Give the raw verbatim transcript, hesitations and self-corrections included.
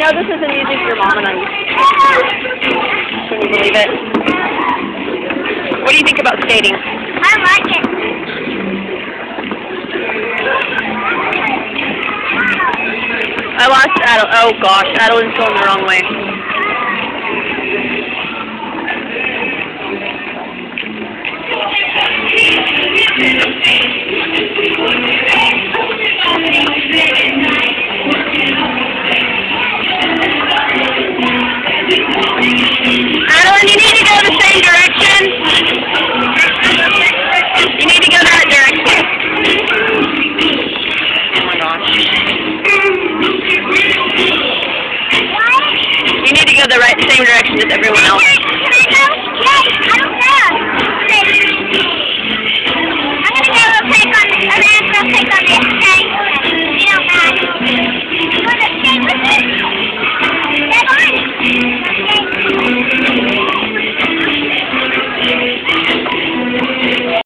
know this isn't music for your mom and I. Can you believe it? What do you think about skating? I like it. I lost Adel. Oh gosh, Adelaine's going the wrong way. Adeline, you need to go the same direction. You need to go that direction. Oh my gosh. You need to go the right same direction as everyone else. Can I go? Yes, I don't know.